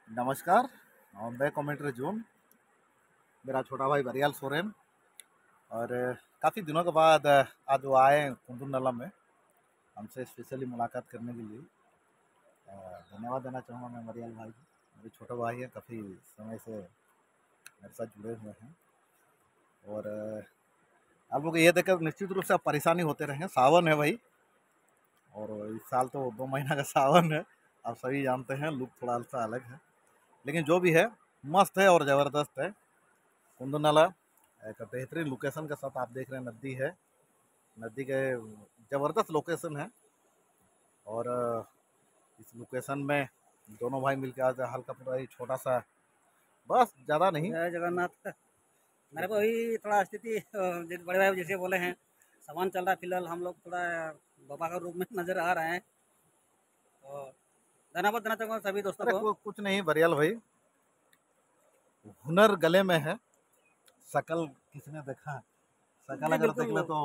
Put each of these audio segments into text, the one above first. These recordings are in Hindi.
नमस्कार। मैं कमेंट्री जून, मेरा छोटा भाई बरियाल सोरेन। और काफ़ी दिनों के बाद आज वो आए कुंदनला में हमसे स्पेशली मुलाकात करने के लिए। धन्यवाद देना चाहूँगा मैं बरियाल भाई को। मेरे छोटे भाई हैं, काफ़ी समय से मेरे साथ जुड़े हुए हैं। और आप लोग ये देखकर निश्चित रूप से आप परेशानी होते रहेंगे। सावन है भाई, और इस साल तो 2 महीना का सावन है। आप सभी जानते हैं, लुक थोड़ा सा अलग है, लेकिन जो भी है मस्त है और ज़बरदस्त है। कुंदनाला एक बेहतरीन लोकेशन के साथ आप देख रहे हैं, नदी है, नदी के ज़बरदस्त लोकेशन है। और इस लोकेशन में दोनों भाई मिलकर आज हल्का पूरा ही छोटा सा, बस ज़्यादा नहीं। जय जगन्नाथ। मेरे को वही थोड़ा स्थिति बड़े भाई जैसे बोले हैं, सामान चल रहा है। फिलहाल हम लोग थोड़ा बाबा का रूप में नजर आ रहे हैं। तो धन्यवाद देना चाहूँगा सभी दोस्तों अरे को। कुछ नहीं बरियाल भाई, हुनर गले में है, शकल किसने देखा? शकल जी अगर देख बिल्कुल ले तो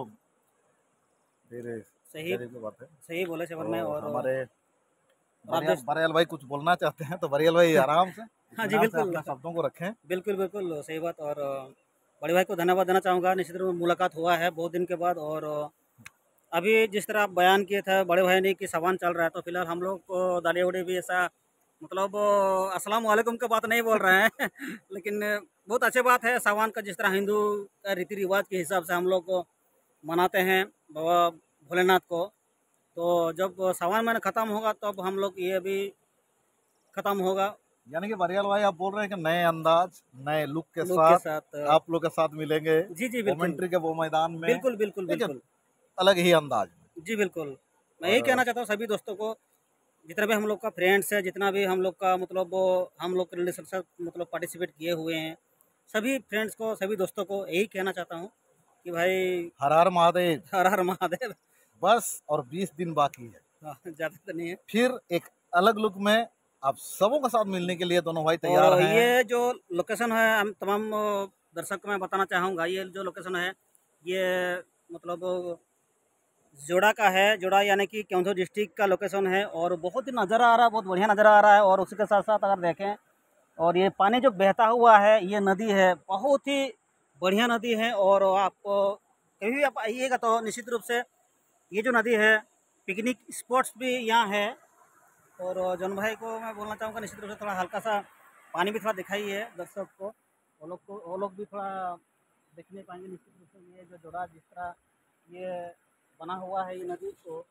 फिर सही गजब की बात है। सही बोले सबर में। तो और हमारे आप बरियाल बरियाल भाई कुछ बोलना चाहते हैं तो बरियाल भाई आराम से, हाँ जी इत्मीनान से बिल्कुल अपने शब्दों को रखें। बिल्कुल बिल्कुल सही बात। और बड़े भाई को धन्यवाद देना चाहूँगा। निश्चित रूप में मुलाकात हुआ है बहुत दिन के बाद। और अभी जिस तरह आप बयान किए थे बड़े भाई ने कि सावन चल रहा है, तो फिलहाल हम लोग को दाढ़ी उड़ी भी ऐसा मतलब अस्सलाम वालेकुम का बात नहीं बोल रहे हैं लेकिन बहुत अच्छी बात है। सावन का जिस तरह हिंदू का रीति रिवाज के हिसाब से हम लोग को मनाते हैं बाबा भोलेनाथ को। तो जब सावन महीना ख़त्म होगा तब हम लोग ये भी ख़त्म होगा। यानी कि बरियाल भाई आप बोल रहे हैं कि नए अंदाज, नए लुक के लोग के साथ साथ आप लोग के साथ मिलेंगे जी जी बिल्कुल कमेंट्री के वो मैदान में, बिल्कुल बिल्कुल एक बिल्कुल अलग ही अंदाज में। जी बिल्कुल। मैं यही और कहना चाहता हूँ सभी दोस्तों को, जितना भी हम लोग का फ्रेंड्स है, जितना भी हम लोग का मतलब वो हम लोग के रिलेशन से मतलब पार्टिसिपेट किए हुए हैं, सभी फ्रेंड्स को सभी दोस्तों को यही कहना चाहता हूँ कि भाई हर हर महादेव। हर हर महादेव। बस और 20 दिन बाकी है, हाँ, ज़्यादा तो नहीं है। फिर एक अलग लुक में आप सबों के साथ मिलने के लिए दोनों भाई तैयार और हैं। ये जो लोकेशन है हम तमाम दर्शक को मैं बताना चाहूँगा, ये जो लोकेशन है ये मतलब जोड़ा का है। जोड़ा यानी कि केंदुआ डिस्ट्रिक्ट का लोकेशन है। और बहुत ही नज़ारा आ रहा है, बहुत बढ़िया नज़ारा आ रहा है। और उसके साथ साथ अगर देखें, और ये पानी जो बहता हुआ है, ये नदी है, बहुत ही बढ़िया नदी है। और आपको कभी भी आप आइएगा तो निश्चित रूप से ये जो नदी है, पिकनिक स्पॉट्स भी यहाँ है। और जौन भाई को मैं बोलना चाहूँगा, निश्चित रूप से थोड़ा हल्का सा पानी भी थोड़ा दिखाई है दर्शक को। वो लोग भी थोड़ा देखने पाएंगे निश्चित रूप से। ये जो जोड़ा जिस तरह ये बना हुआ है, ये नदी को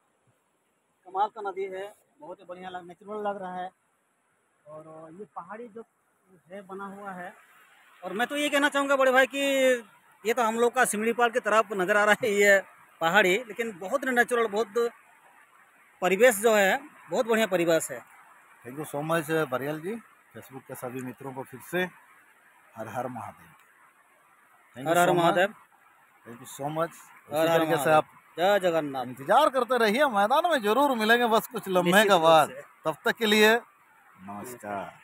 कमाल का नदी है, बहुत ही बढ़िया नेचुरल लग रहा है। और ये पहाड़ी जो है बना हुआ है। और मैं तो ये कहना चाहूँगा बड़े भाई कि ये तो हम लोग का सिमलीपाल की तरफ नज़र आ रहा है ये पहाड़ी, लेकिन बहुत नेचुरल, बहुत परिवेश जो है बहुत बढ़िया परिवेश है। Thank you so much Bariyal ji. Facebook के सभी मित्रों को फिर से हर हर महादेव। थैंक यू हर हर so much, Mahadev. Thank you so much. हर इसी हर तरीके से महादेव। आप जय जगन्नाथ। इंतजार करते रहिए, मैदान में जरूर मिलेंगे बस कुछ लम्हे निश्चित के रूप बाद। से। तब तक के लिए नमस्कार।